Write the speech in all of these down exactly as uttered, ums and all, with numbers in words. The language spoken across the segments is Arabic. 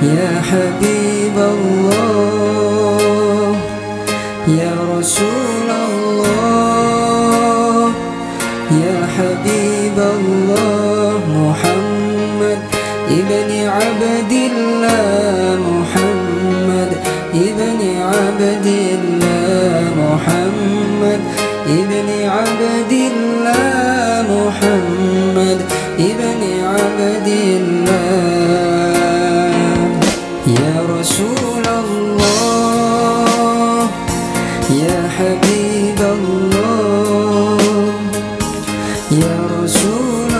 يا حبيب الله يا رسول الله يا حبيب الله محمد ابن عبد الله محمد ابن عبد الله محمد ابن عبد الله محمد ابن عبد الله يا رسول الله يا حبيب الله يا رسول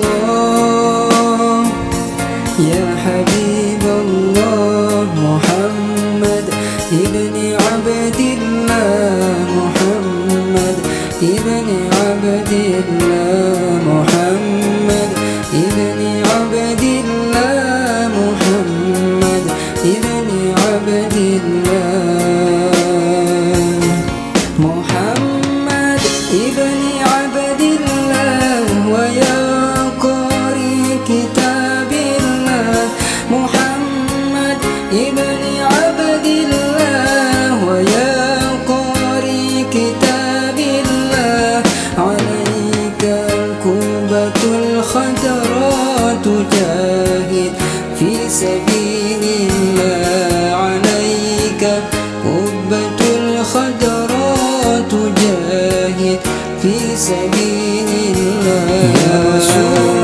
الله يا حبيب الله محمد ابن عبد الله محمد ابن عبد الله محمد ابن عبد الله محمد ابن عبد الله محمد ابن عبد الله ويا قارئ كتاب الله محمد ابن عبد الله ويا قارئ كتاب الله عليك الكوبة الخضراء تجاهد في سبيل الله عليك قبة الخضراء تجاهد في سبيل الله يا رسول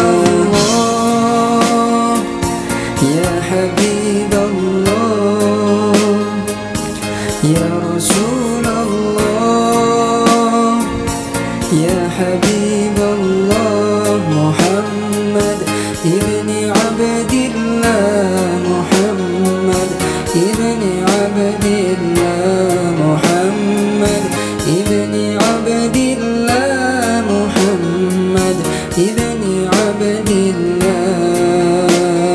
الله يا حبيب الله يا رسول الله يا حبيب الله محمد ابن عبد الله محمد ابن عبد الله محمد ابن عبد الله محمد ابن عبد الله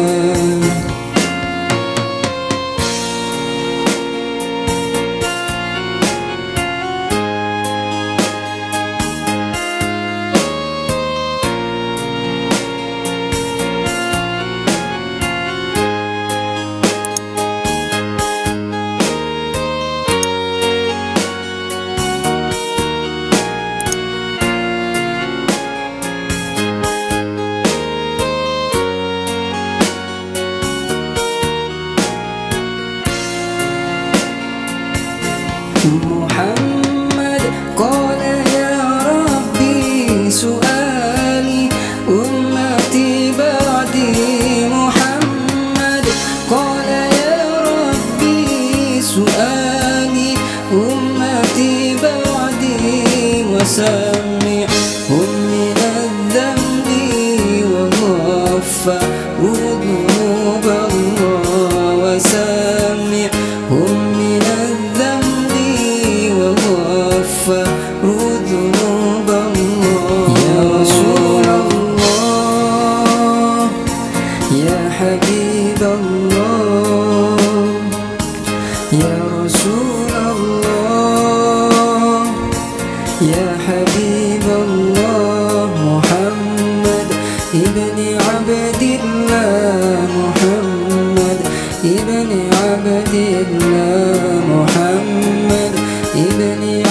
محمد قال يا ربي سؤالي أمتي بعدي محمد قال يا ربي سؤالي أمتي بعدي وسمعهم من الذنب وغفر ذنوب الله وسمعهم من الذنب وغفر ذنوب الله يا رسول الله يا حبيب الله يا رسول الله يا حبيب الله محمد ابن عبد الله محمد ابن عبد الله محمد ابن